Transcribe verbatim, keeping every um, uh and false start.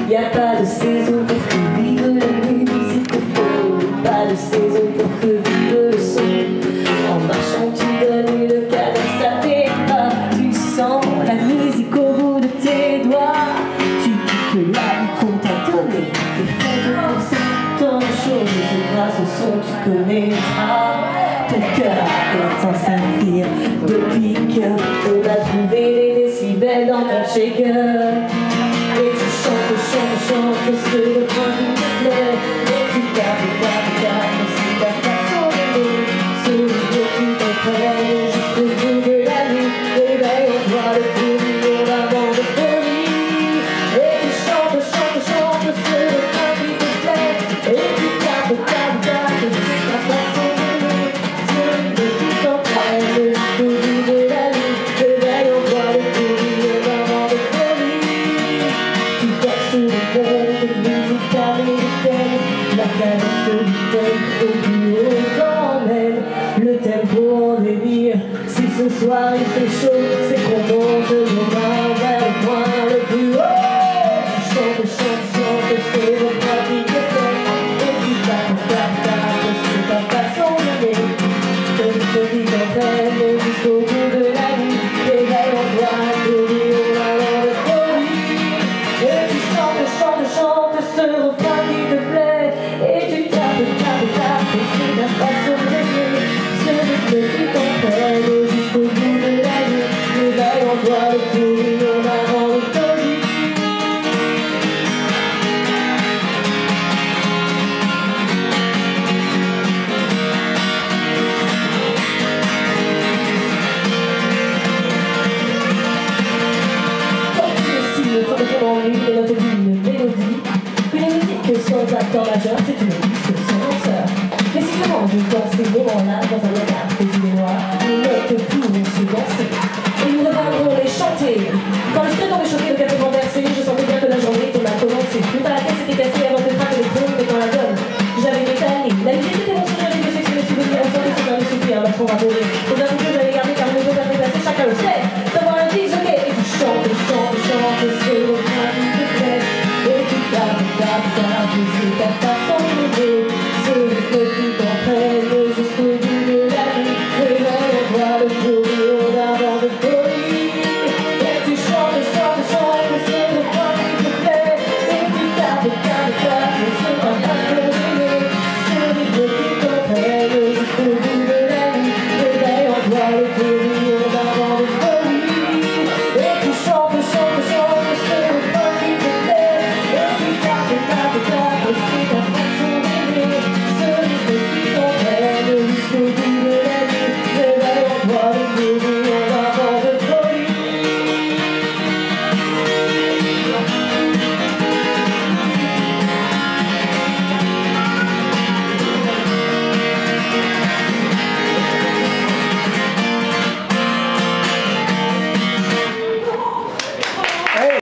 Y a pas de saison pour que vive la musique faux. Pas de saison pour que vive le son. En marchant tu donnes une cadence à tes pas. Tu sens la musique au bout de tes doigts. Tu dis que la vie qu'on t'a donné est faite pour ça. Tant de choses grâce au son tu connaîtras. Ton cœur est en s'invire de pique. On a trouvé les décibels dans ton shaker. Et tu chantes, chantes, chantes ce refrain qui te plaît. Et tu tapes, tapes, tapes si ta façon d'aimer. Ce rythme qui t'entraîne jusqu'au bout de la nuit. Et ben on voit le tourbillon avant de folie. Et tu chantes, chantes, chantes ce refrain qui te plaît. Et tu tapes, tapes, tapes si ta façon d'aimer. Ce rythme qui t'entraîne jusqu'au bout de la nuit. Et ben on voit le tourbillon avant de folie. Tu passes le monde de musique américaine. La cadence du tempo au plus haut t'emmène. Le tempo en délire. Si ce soir il fait chaud, c'est qu'on monte nos mains vers le point le plus haut. Tu chantes, chantes, chantes, c'est le pas qui te plaît. Et tu tapes, tapes, tapes, c'est ta façon d'aimer. Le rythme qui t'entraîne jusqu'au bout de la nuit. Et là on voit un tourbillon avant de folie. Et tu chantes, chantes, chantes ce refrain qui te plaît. Et tu tapes, tapes, tapes, c'est ta façon d'aimer. Ce rythme qui t'entraîne jusqu'au bout de la nuit. Et là on voit le tourbillon avant de folie. Quand tu estimes le fond de ton ennui, les notes d'une mélodie. Une musique sans accord majeur, c'est une disque sans danseur. Mais si je mange dans ces moments-là, dans un regard que tu les noirs, les notes pourront se danser. Et nous reviendrons les chanter. Quand le secret tombait choqué, le café renversé, je sentais bien que la journée tourne à commencer. Tout à la tête s'était cassé avant que craque les trompes dans la donne. J'avais métalé. La musique était mon souvenir, les deux sexes, les souvenirs, on sentait sur un soupir, un battement raboté. Aux aveux que j'avais gardé car le dos avait placé, chacun le sait. Savoir un disque, ok. Et tu chantes, chantes, chantes, ce refrain qui te plaît. Et tu tapes, tapes, tapes, c'est ta